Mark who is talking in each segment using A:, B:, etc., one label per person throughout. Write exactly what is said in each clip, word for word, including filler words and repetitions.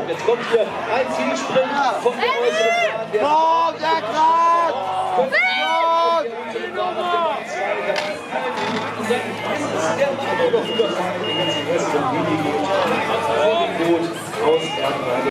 A: hoch. Jetzt kommt hier ein Zielsprint von der äußeren Bahn. Der
B: Komm, der Graz!
A: Der war aber noch überfahren. Den ganzen Rest von Didi geht vor dem Boot aus Erdreich.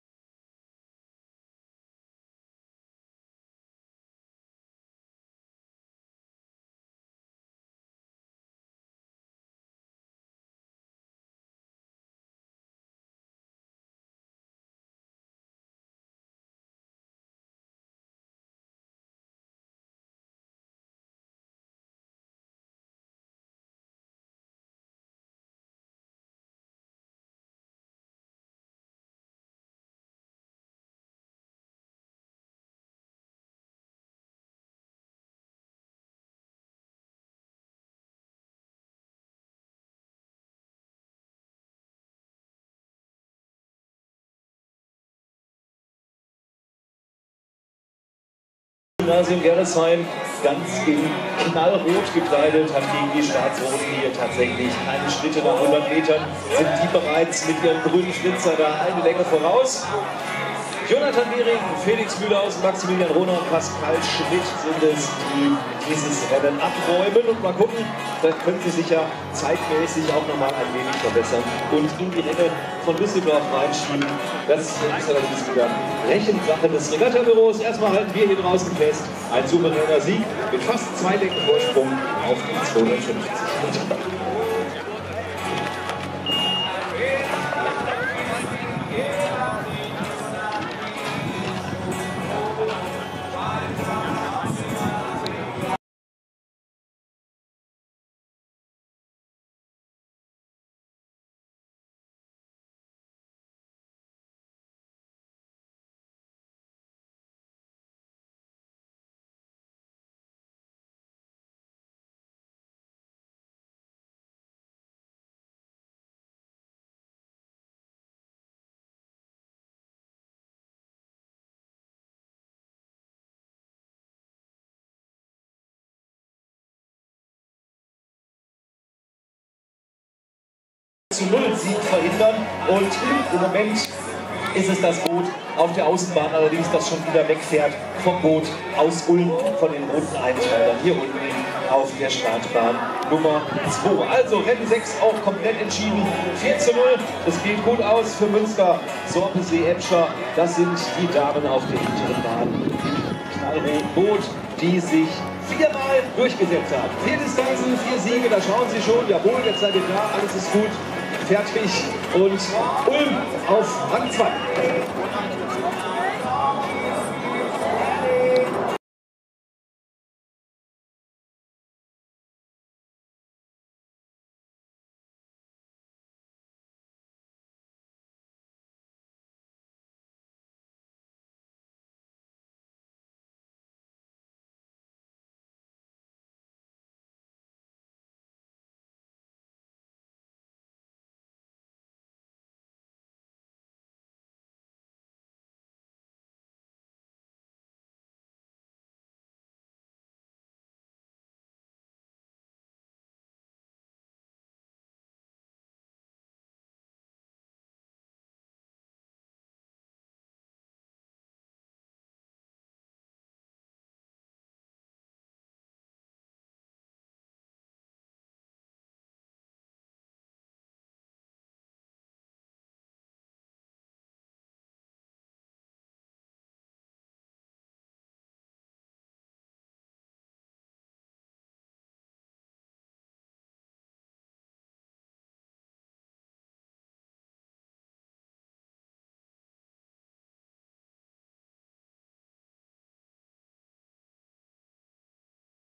A: Gymnasium Gerresheim, ganz in knallrot gekleidet, hat gegen die Schwarz-Roten hier tatsächlich keine Schritte nach hundert Metern, sind die bereits mit ihrem grünen Flitzer da eine Länge voraus. Jonathan Behring, Felix Mühlhaus, Maximilian Rohner und Pascal Schmidt sind es, die dieses Rennen abräumen. Und mal gucken, dann können sie sich ja zeitmäßig auch nochmal ein wenig verbessern und in die Ränge von Düsseldorf reinschieben. Das ist allerdings wieder Rechensache des Regattabüros. Erstmal halten wir hier draußen fest, ein souveräner Sieg mit fast zwei Längen Vorsprung auf die zweihundertfünfzig Meter. zu null Sieg verhindern, und im Moment ist es das Boot auf der Außenbahn allerdings, das schon wieder wegfährt vom Boot aus Ulm, von den roten Einteilern hier unten auf der Startbahn Nummer zwei. Also Rennen sechs auch komplett entschieden, vier zu null, es geht gut aus für Münster, Sorpesee, Ebscher, das sind die Damen auf der hinteren Bahn. Knallrot Boot, die sich viermal durchgesetzt haben. Vier Distanzen, vier Siege, da schauen Sie schon, jawohl, jetzt seid ihr da, alles ist gut, fertig, und Ulm auf Rang zwei.